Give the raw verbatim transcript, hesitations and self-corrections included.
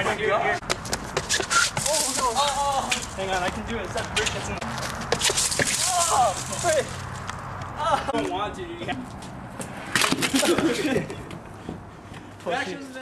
my god. Oh no. Oh, oh. Hang on, I can do it. It's that brick that's in the... Oh, frick. Oh. I don't want to. You have... Push it.